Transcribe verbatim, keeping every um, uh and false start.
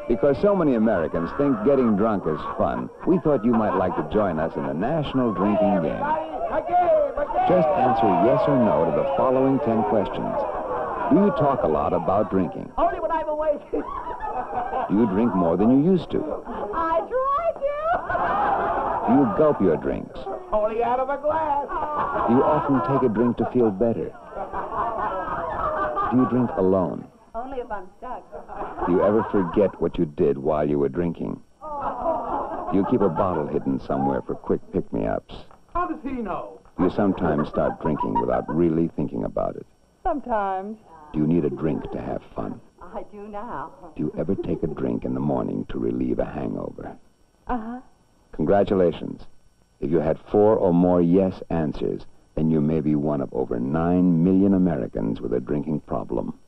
Because so many Americans think getting drunk is fun, we thought you might like to join us in the National Drinking Game. Just answer yes or no to the following ten questions. Do you talk a lot about drinking? Only when I'm awake. Do you drink more than you used to? I try to. Do you gulp your drinks? Only out of a glass. Do you often take a drink to feel better? Do you drink alone? Only if I'm stuck. Do you ever forget what you did while you were drinking? Do you keep a bottle hidden somewhere for quick pick-me-ups? How does he know? Do you sometimes start drinking without really thinking about it? Sometimes. Do you need a drink to have fun? I do now. Do you ever take a drink in the morning to relieve a hangover? Uh-huh. Congratulations. If you had four or more yes answers, then you may be one of over nine million Americans with a drinking problem.